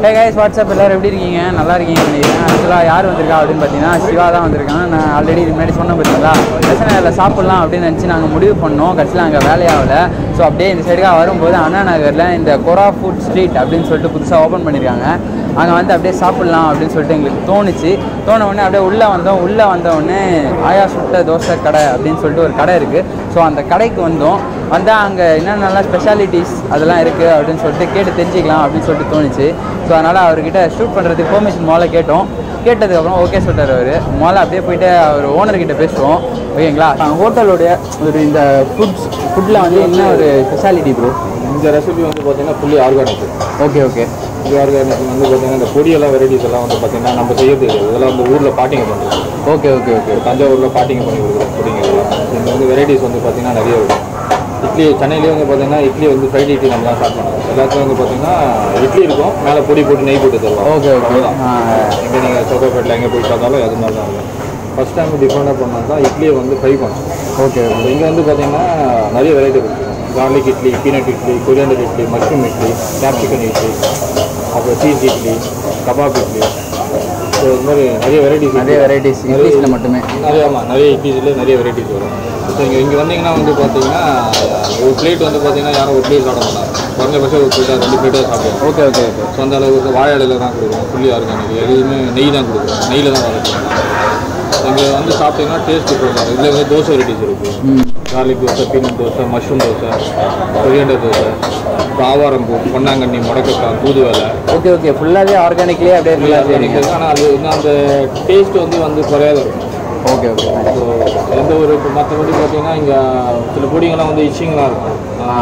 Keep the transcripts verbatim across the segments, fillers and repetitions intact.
Hey guys, what's up? எல்லாரும் எப்படி இருக்கீங்க? நல்லா இருக்கீங்க நினைக்கிறேன். ஆக்சுவலாக யார் வந்திருக்கா அப்படின்னு பார்த்தீங்கன்னா சிவா தான் வந்திருக்கான். நான் ஆல்ரெடி முன்னாடி சொன்ன பார்த்தீங்களா பிரச்சனை இல்லை சாப்பிட்லாம் அப்படின்னு நினச்சி நாங்கள் முடிவு பண்ணோம். கடைசியில் அங்கே வேலையாகலை. ஸோ அப்படியே இந்த சைடுக்காக வரும்போது அண்ணா நகரில் இந்த கொரா ஃபுட் ஸ்ட்ரீட் அப்படின்னு சொல்லிட்டு புதுசாக ஓப்பன் பண்ணியிருக்காங்க. அங்கே வந்து அப்படியே சாப்பிட்லாம் அப்படின்னு சொல்லிட்டு எங்களுக்கு தோணுச்சு. தோண உடனே அப்படியே உள்ளே வந்தோம். உள்ளே வந்தோடனே ஆயா சுட்ட தோசை கடை அப்படின்னு சொல்லிட்டு ஒரு கடை இருக்குது. ஸோ அந்த கடைக்கு வந்தோம். வந்தால் அங்கே என்னென்னலாம் ஸ்பெஷாலிட்டிஸ் அதெல்லாம் இருக்குது அப்படின்னு சொல்லிட்டு கேட்டு தெரிஞ்சிக்கலாம் அப்படின்னு சொல்லிட்டு தோணுச்சு. ஸோ அதனால் அவர்கிட்ட ஷூட் பண்ணுறதுக்கு பெர்மிஷன் முதல்ல கேட்டோம். கேட்டதுக்கப்புறம் ஓகே சொல்கிறார் அவர். முதல்ல அப்படியே போய்ட்டு அவர் ஓனர்கிட்ட பேசுவோம். ஓகேங்களா? ஹோட்டலோடைய ஒரு இந்த ஃபுட்ஸ் ஃபுட்டில் வந்து என்ன ஒரு ஸ்பெஷாலிட்டி ப்ரோ? இந்த ரெசிபி வந்து பார்த்தீங்கன்னா fully organic. Okay okay fully organic வந்து பார்த்தீங்கன்னா இந்த பொடியெல்லாம் வெரைட்டிஸ் எல்லாம் வந்து பார்த்தீங்கன்னா நம்ம செய்யறது இதெல்லாம் வந்து ஊரில் பாட்டிங்க பண்ணுறோம். ஓகே ஓகே ஓகே தஞ்சாவூரில் பாட்டிங்க பண்ணி கொடுக்குறோம் பொடிங்க இதெல்லாம். இங்கே வந்து வெரைட்டிஸ் வந்து பார்த்தீங்கன்னா நிறைய இருக்கும். இட்லி சென்னையிலேயே வந்து பார்த்தீங்கன்னா இட்லி வந்து ஃப்ரைட் இட்லி நம்ம தான் ஸ்டார்ட் பண்ணுவோம். எல்லாத்துக்கும் வந்து பார்த்தீங்கன்னா இட்லி இருக்கும், மேலே பொடி போட்டு நெய் போட்டு தருவோம். ஓகே ஓகே தான் எங்கே நீங்கள் சோக்காப்பேட்டில் எங்கே போய் பார்த்தாலும் அது மாதிரி தான் இருக்கும். ஃபஸ்ட் டைம் டிஃப்ரெண்டாக பண்ணால் தான் இட்லியை வந்து ஃப்ரை பண்ணோம். ஓகே ஓகே இங்கே வந்து பார்த்தீங்கன்னா நிறைய வெரைட்டி இருக்குது. Garlic idli, peanut idli, coriander idli, mushroom idli, capsicum idli, அப்புறம் cheese idli, kebab idli. So இது மாதிரி நிறைய வெரைட்டிஸ் நிறைய வெரைட்டிஸ் இட்லிஸில் மட்டுமே நிறைய ஆமாம் நிறைய இட்லிஸில் நிறைய வெரைட்டிஸ் வரும். ஸோ இங்கே இங்கே வந்தீங்கன்னா வந்து பார்த்தீங்கன்னா ஒரு பிளேட் வந்து பார்த்தீங்கன்னா யாரும் ஒரு பிளேட் சாப்பிட மாட்டாங்க. குறைஞ்சபட்சம் ஒரு பிளேட்டாக ரெண்டு பிளேட்டாக சாப்பிடுவோம். ஓகே ஓகே ஓகே ஸோ அந்த அளவுக்கு வாழையில தான் கொடுக்குறோம். ஃபுல்லி ஆர்கானிக் எதுவுமே நெய் தான் கொடுக்குறோம். நெய்யில் தான் வளர்க்குறோம். இங்கே வந்து சாப்பிட்டீங்கன்னா டேஸ்ட் டிஃப்ரெண்ட். இதில் வந்து தோசை வெரைட்டிஸ் இருக்குது. Garlic dosa, peanut dosa, mushroom dosa, coriander dosa, ஆவாரம்பூ, பொன்னாங்கண்ணி, முடக்கக்காய், தூதுவலை. ஓகே ஓகே ஃபுல்லாகவே ஆர்கானிக்லேயே அப்படியே ஃபுல்லாக ஆர்கானிக். ஆனால் அது இன்னும் அந்த டேஸ்ட் வந்து வந்து குறையாத இருக்கும். ஓகே ஓகே ஸோ எந்த ஒரு இப்போ மற்றபடி பார்த்தீங்கன்னா இங்கே சில பொடிங்கெல்லாம் வந்து இச்சிங்கெலாம் இருக்கும்.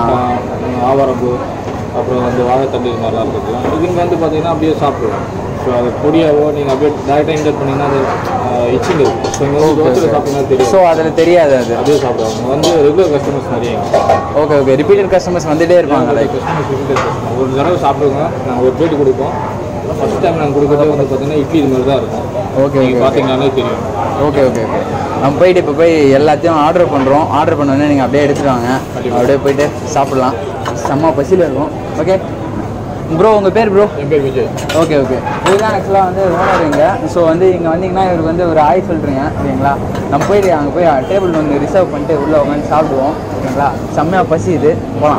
ஆவாரம்பூ, அப்புறம் வந்து வாழைத்தண்டு இது மாதிரிலாம் இருக்குது. இது இங்கே வந்து பார்த்தீங்கன்னா அப்படியே சாப்பிடுவோம். ஸோ அது பொடியாவோ நீங்கள் அப்படியே டேரெக்டாக இன்டர் பண்ணிங்கன்னா அது இச்சிங் இருக்கும். ஸோ இங்கே வந்து தோசையில் சாப்பிட்டீங்கன்னா தெரியும். ஸோ அதில் தெரியாது அது அப்படியே சாப்பிடுவாங்க. வந்து ரெகுலர் கஸ்டமர்ஸ் நிறைய. ஓகே ஓகே ரிப்பீட்டட் கஸ்டமர்ஸ் வந்துகிட்டே இருப்பாங்க. லைக் கஸ்டமர்ஸ் ரிப்பீட்டட் கஸ்டமர் ஒரு தடவை சாப்பிடுவோங்க. நாங்கள் ஒரு பிளேட் கொடுப்போம். ஃபஸ்ட் டைம் நாங்கள் கொடுக்குறது வந்து பார்த்தீங்கன்னா இட்லி இது மாதிரி தான் இருக்கும். ஓகே ஓகே பார்த்தீங்கன்னாலே தெரியும். ஓகே ஓகே ஓகே நம்ம போயிட்டு இப்போ போய் எல்லாத்தையும் ஆர்டர் பண்ணுறோம். ஆர்டர் பண்ணோடனே நீங்கள் அப்படியே எடுத்துட்டு வாங்க. அப்படியே போயிட்டு சாப்பிட்லாம். செம்ம பசியில் இருக்கும். ஓகே ப்ரோ உங்கள் பேர் ப்ரோ? என் பேர் விஜய். ஓகே ஓகே இதுதான் ஆக்சுவலாக வந்து ஓனர் இங்கே. ஸோ வந்து இங்கே வந்தீங்கன்னா இவருக்கு வந்து ஒரு ஆய் சொல்கிறீங்க ஓகேங்களா? நம்ம போயிட்டு அங்கே போய் டேபிள் வந்து ரிசர்வ் பண்ணிட்டு உள்ளே உட்காந்து சாப்பிடுவோம் ஓகேங்களா? செம்மையாக பசி இது போகலாம்.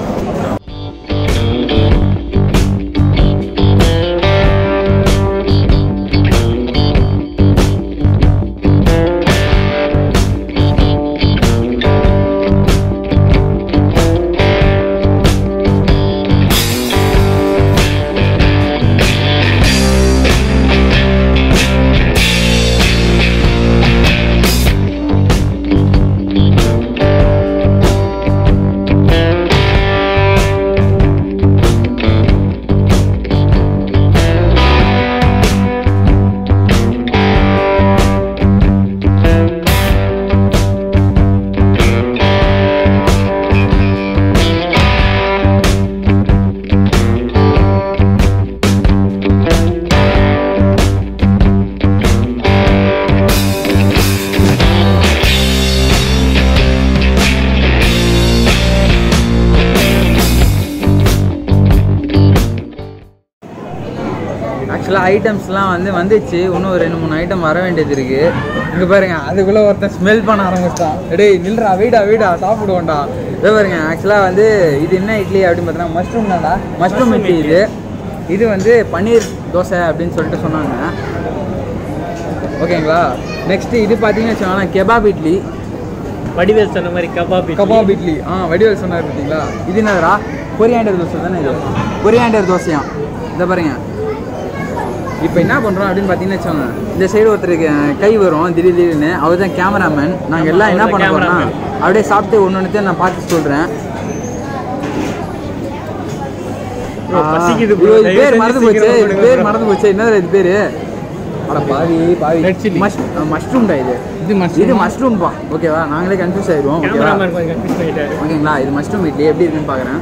ஆக்சுவலாக ஐட்டம்ஸ்லாம் வந்து வந்துச்சு. இன்னும் ஒரு ரெண்டு மூணு ஐட்டம் வர வேண்டியது இருக்குது. இங்கே பாருங்க அதுக்குள்ளே ஒருத்தன் ஸ்மெல் பண்ண ஆரம்பிச்சிட்டான். டேய் நில்றா வீடா வீடா சாப்பிடுவோண்டா. இதே பாருங்க ஆக்சுவலாக வந்து இது என்ன இட்லி அப்படின்னு பார்த்தீங்கன்னா மஷ்ரூம் தான்டா. மஷ்ரூம் இட்லி இது. இது வந்து பன்னீர் தோசை அப்படின்னு சொல்லிட்டு சொன்னாங்க. ஓகேங்களா? நெக்ஸ்ட்டு இது பார்த்தீங்கன்னு வச்சுக்கோங்களேன் கெபாப் இட்லி. வடிவேல் சொன்ன மாதிரி கபாப் கபாப் இட்லி. ஆ வடிவேல் சொன்னார் பார்த்தீங்களா? இது என்னதுரா? கொரியாண்டர் தோசை தானே இது? கொரியாண்டர் தோசையா? இதை பாருங்க. இப்போ என்ன பண்ணுறோம் அப்படின்னு பார்த்தீங்கன்னு வச்சோங்க இந்த சைடு ஒருத்தருக்கு கை வரும் திடீர் திடீர்னு. அவர் தான் கேமராமேன். நாங்கள் எல்லாம் என்ன பண்ண போகிறோம்னா அப்படியே சாப்பிட்டு ஒன்று ஒன்றுத்தையும் நான் பார்த்து சொல்கிறேன். பேர் மறந்து போச்சு. பேர் மறந்து போச்சு. என்ன இது பேர்? அட பாவி பாவி மஷ்ரூம்டா இது. இது மஷ்ரூம்பா. ஓகேவா? நாங்களே கன்ஃபியூஸ் ஆயிடுவோம். ஓகேங்களா? இது மஷ்ரூம் இட்லி எப்படி இருக்குன்னு பார்க்குறேன்.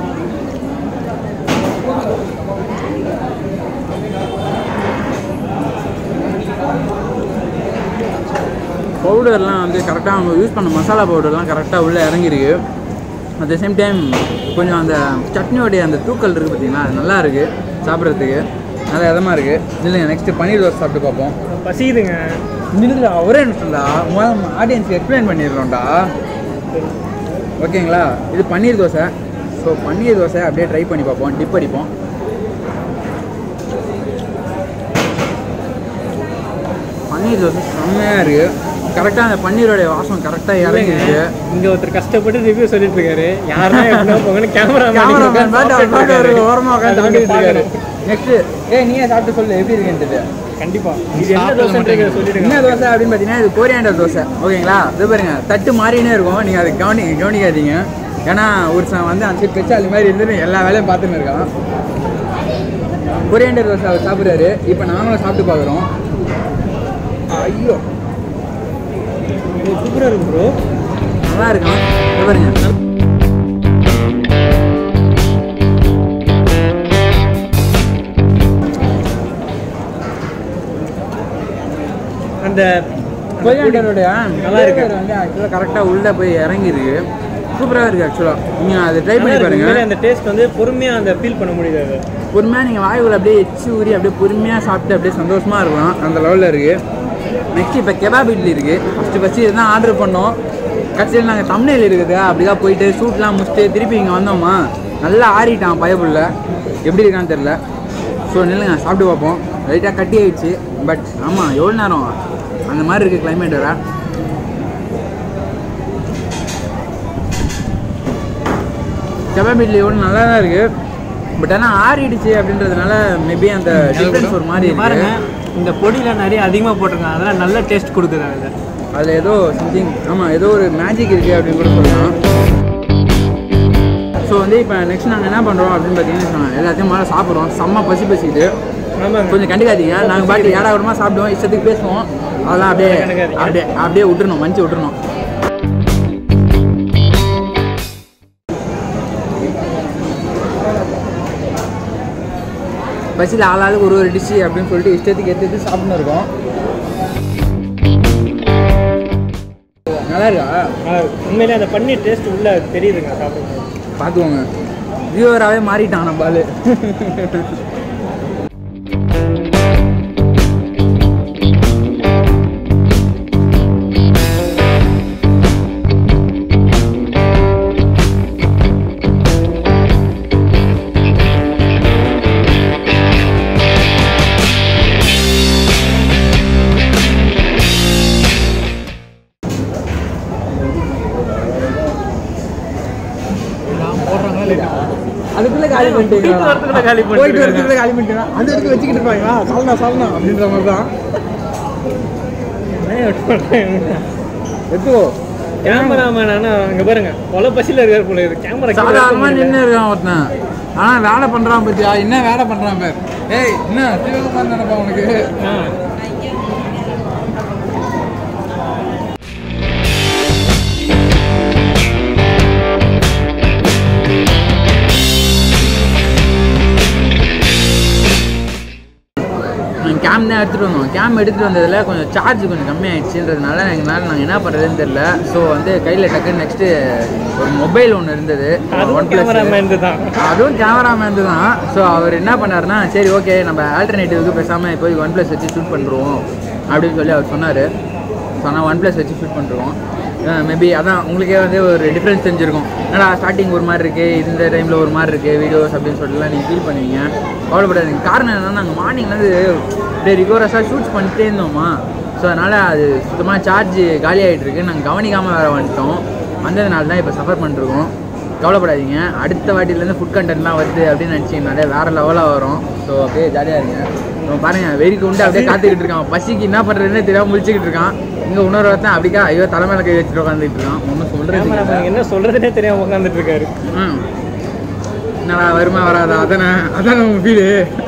பவுடர்லாம் வந்து கரெக்டாக அவங்க யூஸ் பண்ண மசாலா பவுடர்லாம் கரெக்டாக உள்ளே இறங்கிருக்கு. அட் த சேம் டைம் கொஞ்சம் அந்த சட்னியோடைய அந்த தூக்கல் இருக்குது பார்த்தீங்களா? அது நல்லா இருக்குது சாப்பிட்றதுக்கு. நல்லா இதமாக இருக்குது. இல்லைங்க நெக்ஸ்ட்டு பன்னீர் தோசை சாப்பிட்டு பார்ப்போம். பசிக்குதுங்க. இல்லை ஒரே நிமிஷம்டா, ஆடியன்ஸ்க்கு எக்ஸ்பிளைன் பண்ணிடுறோம்டா. ஓகேங்களா, இது பன்னீர் தோசை. ஸோ பன்னீர் தோசை அப்படியே ட்ரை பண்ணி பார்ப்போம், டிப் அடிப்போம். பன்னீர் தோசை செம்மையாக இருக்குது. கரெக்டாக அந்த பன்னீரோடைய வாசம் கரெக்டாக இறங்கிருக்கு. இங்கே ஒருத்தர் கஷ்டப்பட்டு ரிவ்யூ சொல்லிட்டு இருக்காரு. யாருன்னா எப்படின்னா போங்கன்னு கேமரா கேமராமேன் பார்த்து ஓரமாக உட்காந்து சாப்பிட்டு இருக்காரு. நெக்ஸ்ட்டு ஏ நீயே சாப்பிட்டு சொல்லு எப்படி இருக்குன்றது. கண்டிப்பாக இது என்ன தோசை சொல்லிடுங்க. என்ன தோசை அப்படின்னு பார்த்தீங்கன்னா இது கோரியாண்டர் தோசை. ஓகேங்களா, இது பாருங்க தட்டு மாறினே இருக்கும். நீங்கள் அதை கவனி கவனிக்காதீங்க. ஏன்னா ஒரு சில வந்து அந்த சைட் பெச்சாலி மாதிரி இருந்துட்டு எல்லா வேலையும் பார்த்துன்னு இருக்கான். கோரியாண்டர் தோசை அவர் சாப்பிட்றாரு. இப்போ நாங்களும் சாப்பிட்டு பார்க்குறோம். ஐயோ சூப்பராக இருக்கு ப்ரோ. நல்லா இருக்கும். இது பாருங்க அந்த கோரியாண்டருடைய நல்லா இருக்கு வந்து ஆக்சுவலாக கரெக்டாக உள்ளே போய் இறங்கிருக்கு. சூப்பராக இருக்குது. ஆக்சுவலாக நீங்கள் அதை ட்ரை பண்ணி பாருங்கள். அந்த டேஸ்ட் வந்து பொறுமையாக அந்த ஃபீல் பண்ண முடியுது. அது பொறுமையாக நீங்கள் வாயுவில் அப்படியே எச்சு ஊறி அப்படியே பொறுமையாக சாப்பிட்டு அப்படியே சந்தோஷமாக இருக்கலாம். அந்த லெவலில் இருக்குது. நெக்ஸ்ட் இப்போ கெபாப் இட்லி இருக்குது. ஃபஸ்ட்டு ஃபஸ்ட்டு இதுதான் ஆர்டர் பண்ணோம். கடைசியில் நாங்கள் தமிழில் இருக்குது அப்படி தான் போயிட்டு ஷூட்லாம் முடிச்சுட்டு திருப்பி இங்கே வந்தோமா, நல்லா ஆறிட்டான் பயப்புள்ள. எப்படி இருக்கான்னு தெரில. ஸோ நில்லுங்க சாப்பிட்டு பார்ப்போம். லைட்டாக கட்டி ஆயிடுச்சு. பட் ஆமாம் எவ்வளோ நேரம் அந்த மாதிரி இருக்குது கிளைமேட் வேறு. கெபாப் இட்லி ஒன்று நல்லா தான் இருக்குது. பட் ஆனால் ஆறிடுச்சு அப்படின்றதுனால மேபி அந்த டிஃப்ரென்ஸ் ஒரு மாதிரி பாருங்க. இந்த பொடியில் நிறைய அதிகமாக போட்டிருக்காங்க, அதெல்லாம் நல்ல டேஸ்ட் கொடுக்குது. அதில் அதில் ஏதோ சம்திங் ஆமாம் ஏதோ ஒரு மேஜிக் இருக்குது அப்படின்னு கூட சொல்லலாம். ஸோ வந்து இப்போ நெக்ஸ்ட் நாங்கள் என்ன பண்ணுறோம் அப்படின்னு பார்த்தீங்கன்னா எல்லாத்தையும் மேலே சாப்பிட்றோம். செம்ம பசி பசிக்குது. கொஞ்சம் கண்டுக்காதீங்க. நாங்கள் பாட்டு ஏடா விடமாக சாப்பிடுவோம், இஷ்டத்துக்கு பேசுவோம். அதெல்லாம் அப்படியே அப்படியே அப்படியே விட்டுருணும், மஞ்சள் விட்டுருணும். பசியில் ஆளாளுக்கு ஒரு ஒரு டிஷ்ஷு அப்படின்னு சொல்லிட்டு இஷ்டத்துக்கு எடுத்து சாப்பிட்னு இருக்கோம். நல்லா இருக்கா? உண்மையிலே அந்த பன்னீர் டேஸ்ட் உள்ள தெரியுதுங்க. சாப்பிடுங்க பார்த்துக்கோங்க. வியூவராகவே மாறிட்டான் நம்ம ஆளு. அதுக்குள்ள காலி பண்ணிட்டீங்க. போயிட்டு வரதுக்குள்ள காலி பண்ணிட்டீங்க. அந்த இடத்துல வச்சுக்கிட்டு இருப்பாங்களா சாலனா சாலனா அப்படின்ற மாதிரி தான். எதுவோ கேமராமேன் ஆனால் அங்கே பாருங்க கொலை பசியில் இருக்கார் போல. இது கேமரா சாதாரணமாக நின்று இருக்கான் ஒருத்தன். ஆனால் வேலை பண்ணுறான் பத்தியா, என்ன வேலை பண்ணுறான் பேர். ஏய் என்ன சிவகுமார் நினைப்பா உனக்கு. கேம் தான் எடுத்துகிட்டு வந்தோம். கேம் எடுத்துகிட்டு வந்ததில் கொஞ்சம் சார்ஜ் கொஞ்சம் கம்மியாகிடுச்சுன்றதுனால எங்களால் நாங்கள் என்ன பண்ணுறதுன்னு தெரில. ஸோ வந்து கையில் டக்குன்னு நெக்ஸ்ட்டு ஒரு மொபைல் ஒன்று இருந்தது, ஒன் ப்ளஸ். தான் அதுவும் கேமராமேன் தான். ஸோ அவர் என்ன பண்ணாருன்னா, சரி ஓகே நம்ம ஆல்டர்னேட்டிவ்க்கு பேசாமல் இப்போ ஒன் ப்ளஸ் வச்சு ஷூட் பண்ணுறோம் அப்படின்னு சொல்லி அவர் சொன்னார். ஸோ ஆனால் ஒன் ப்ளஸ் வச்சு ஷூட் பண்ணுறோம். மேபி அதான் உங்களுக்கே வந்து ஒரு டிஃப்ரென்ஸ் தெரிஞ்சிருக்கும். ஏன்னா ஸ்டார்டிங் ஒரு மாதிரி இருக்குது, இந்த டைமில் ஒரு மாதிரி இருக்குது வீடியோஸ் அப்படின்னு சொல்லிட்டுலாம் நீங்கள் ஃபீல் பண்ணுவீங்க. கவலைப்படாதீங்க. காரணம் என்னென்னா நாங்கள் மார்னிங்லேருந்து அப்படியே ரிகோரஸாக ஷூட்ஸ் பண்ணிட்டே இருந்தோமா. ஸோ அதனால் அது சுத்தமாக சார்ஜ் காலி ஆகிட்டு இருக்கு. நாங்கள் கவனிக்காமல் வேறு வந்துட்டோம். வந்ததுனால தான் இப்போ சஃபர் பண்ணிருக்கோம். கவலைப்படாதீங்க. அடுத்த வாட்டிலேருந்து ஃபுட் கண்டென்ட்லாம் வருது அப்படின்னு நினச்சிங்கனாலே வேறு லெவலாக வரும். ஸோ அப்படியே ஜாலியாக இருங்க. நம்ம பாருங்கள் வெறிக்கு உண்டு அப்படியே காத்துக்கிட்டு இருக்கான். பசிக்கு என்ன பண்ணுறதுன்னே தெரியாமல் முடிச்சுக்கிட்டு இருக்கான். இங்கே இன்னொரு ஒருத்தன் அப்படிக்கா ஐயோ தலைமையில கை வச்சுட்டு உட்காந்துட்டு இருக்கான். ஒன்றும் சொல்கிறது என்ன சொல்கிறதுனே தெரியாமல் உட்காந்துட்டு இருக்காரு. ம் என்னடா வருமா வராதா அதானே அதானே உங்கள் ஃபீலு.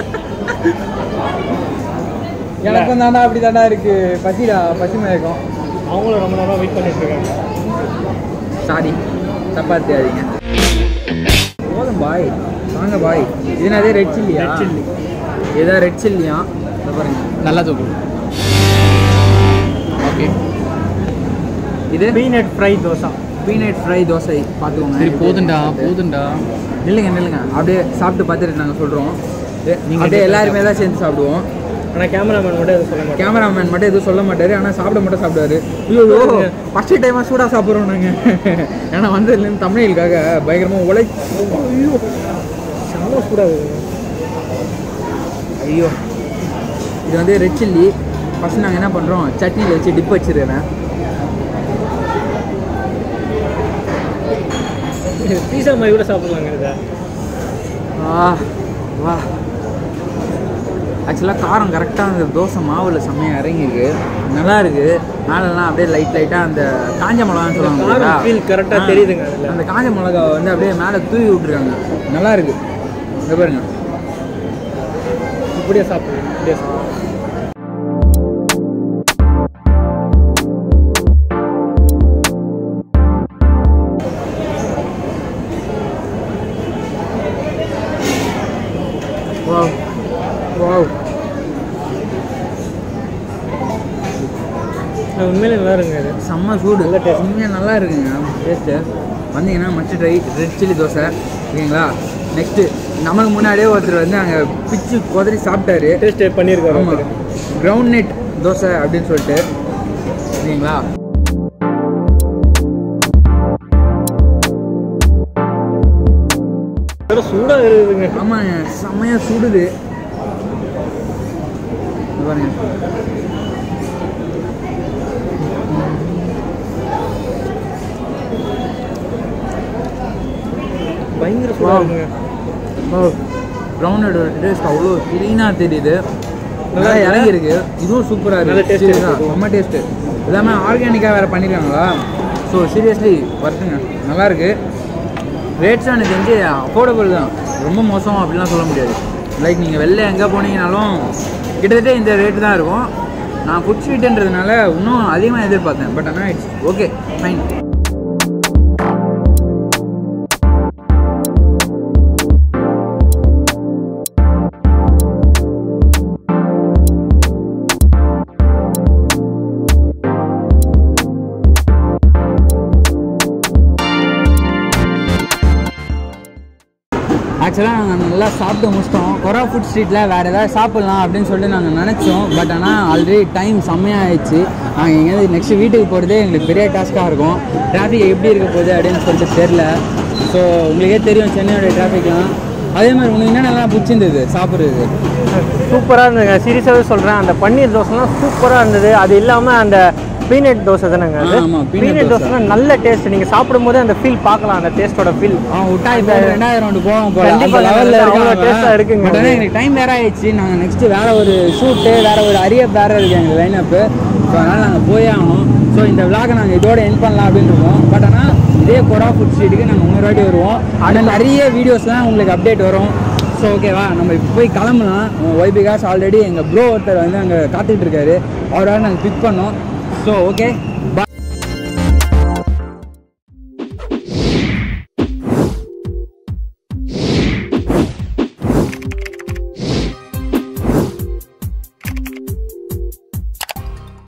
எனக்கும் தாண்டா அப்படி தாண்டா இருக்குது. பசிடா பசி மயக்கம். அவங்களும் ரொம்ப நேரம் வெயிட் பண்ணிட்டு இருக்காங்க. சாரி தப்பா தெரியாதீங்க. போதும் பாய் வாங்க பாய். இதுனா அதே ரெட் சில்லியா? ரெட் சில்லி ஏதோ ரெட் சில்லியா பாருங்க. நல்லா தூக்கும். ஓகே இது peanut fry dosa. Peanut fry dosa பார்த்துக்கோங்க. சரி போதுண்டா போதுண்டா. நில்லுங்க நில்லுங்க அப்படியே சாப்பிட்டு பார்த்துட்டு நாங்கள் சொல்கிறோம். அப்படியே எல்லாருமே தான் சேர்ந்து சாப்பிடுவோம். ஆனால் கேமராமேன் மட்டும் எதுவும் சொல்ல மாட்டேன். கேமராமேன் மட்டும் எதுவும் சொல்ல மாட்டார், ஆனால் சாப்பிட மட்டும் சாப்பிடுவாரு. ஐயோ ஃபஸ்ட்டு டைமாக சூடாக சாப்பிட்றோம் நாங்கள். ஏன்னா வந்ததுலேருந்து தமிழுக்காக பயங்கரமாக உழை. ஐயோ செம்ம சூடாக. ஐயோ இது வந்து ரெட் சில்லி. ஃபஸ்ட் நாங்கள் என்ன பண்ணுறோம், சட்னியில் வச்சு டிப் வச்சுருக்கிறேன். பீஸா மாதிரி கூட சாப்பிட்லாங்க இதை. ஆ வா ஆக்சுவலாக காரம் கரெக்டாக அந்த தோசை மாவில் செம்மையாக இறங்கிருக்கு, நல்லா இருக்குது. மேலெல்லாம் அப்படியே லைட் லைட்டாக அந்த காஞ்ச மிளகான்னு சொல்லுவாங்க, ஃபீல் கரெக்டாக தெரியுதுங்க அதில். அந்த காஞ்ச மிளகா வந்து அப்படியே மேலே தூவி விட்ருக்காங்க, நல்லா இருக்குது. இங்கே பாருங்க, இப்படியே சாப்பிடுங்க, இப்படியே சாப்பிடுங்க. வாவ் வாவ் உண்மையிலே நல்லா இருக்குங்க. இது செம்ம சூடு, நல்ல டேஸ்ட், உண்மையாக நல்லா இருக்குங்க டேஸ்ட்டு. வந்தீங்கன்னா must try red chilli dosa, ஓகேங்களா? நெக்ஸ்ட்டு நமக்கு முன்னாடியே ஒருத்தர் வந்து அங்கே பிச்சு குதறி சாப்பிட்டாரு, டேஸ்ட் பண்ணியிருக்காரு. ஆமாம், கிரவுண்ட் நெட் தோசை அப்படின்னு சொல்லிட்டு, ஓகேங்களா? சூடாக இருக்குதுங்க. ஆமாங்க, செம்மையாக சுடுது பாருங்க. பயங்கர சூடாக இருக்குங்க. ஓ கிரவுண்ட் டேஸ்ட் அவ்வளோ க்ளீனாக தெரியுது, நல்லா இறங்கியிருக்கு. இதுவும் சூப்பராக இருக்குது, டேஸ்ட்டு தான் செம்ம டேஸ்ட்டு. எல்லாமே ஆர்கானிக்காக வேறு பண்ணியிருக்காங்களா, ஸோ சீரியஸ்லி வருதுங்க, நல்லாயிருக்கு. ரேட்ஸும் எனக்கு தெரிஞ்சு அஃபோர்டபுள் தான், ரொம்ப மோசம் அப்படிலாம் சொல்ல முடியாது. லைக் நீங்கள் வெளில எங்கே போனீங்கனாலும் கிட்டத்தட்ட இந்த ரேட்டு தான் இருக்கும். நான் ஃபுட் ஸ்ட்ரீட்டுன்றதுனால இன்னும் அதிகமாக எதிர்பார்த்தேன், பட் ஆனால் இட்ஸ் ஓகே ஃபைன். ஆக்சுவலாக நாங்கள் நல்லா சாப்பிட்டு முடிச்சிட்டோம். கொரா ஃபுட் ஸ்ட்ரீட்டில் வேறு ஏதாவது சாப்பிட்லாம் அப்படின்னு சொல்லிட்டு நாங்கள் நினச்சோம், பட் ஆனால் ஆல்ரெடி டைம் செம்மையாக ஆயிடுச்சு. நாங்கள் எங்கேயாவது நெக்ஸ்ட் வீட்டுக்கு போகிறதே எங்களுக்கு பெரிய டாஸ்க்காக இருக்கும். டிராஃபிக் எப்படி இருக்க போகுது அப்படின்னு சொல்லிட்டு தெரில. ஸோ உங்களுக்கே தெரியும் சென்னையோட டிராஃபிக்லாம். அதே மாதிரி உங்களுக்கு என்ன நல்லா பிடிச்சிருந்தது சாப்பிட்றது? சூப்பராக இருந்ததுங்க, சீரியஸாகவே சொல்கிறேன். அந்த பன்னீர் தோசைலாம் சூப்பராக இருந்தது. அது இல்லாமல் அந்த பீனட் தோசை தானேங்க, பீனட் தோசை நல்ல டேஸ்ட். நீங்கள் சாப்பிடும்போது அந்த ஃபீல் பார்க்கலாம், அந்த டேஸ்ட்டோட ஃபீல். ஆ விட்டா இப்போ ரெண்டாயிரம் ரவுண்டு போவோம் போல டேஸ்ட்டாக இருக்குங்க. பட் ஆனால் எங்களுக்கு டைம் வேறு ஆயிடுச்சு. நாங்கள் நெக்ஸ்ட்டு வேறு ஒரு ஷூட்டு வேறு ஒரு அரிய வேறு இருக்குது எங்கள் லைனப்பு. ஸோ அதனால் நாங்கள் போயே ஆகணும். ஸோ இந்த விளாகை நாங்கள் இதோட என் பண்ணலாம் அப்படின்னு இருக்கோம். பட் ஆனால் இதே கொரா ஃபுட் ஸ்ட்ரீட்டுக்கு நாங்கள் இன்னொரு வாட்டி வருவோம். அதில் நிறைய வீடியோஸ்லாம் உங்களுக்கு அப்டேட் வரும். ஸோ ஓகேவா, நம்ம இப்போ போய் கிளம்பலாம். ஒய் பிகாஸ் ஆல்ரெடி எங்கள் ப்ரோ ஒருத்தர் வந்து அங்கே காத்துக்கிட்டு இருக்காரு, அவரால் நாங்கள் பிக் பண்ணோம். ஸோ ஓகே, பாய்.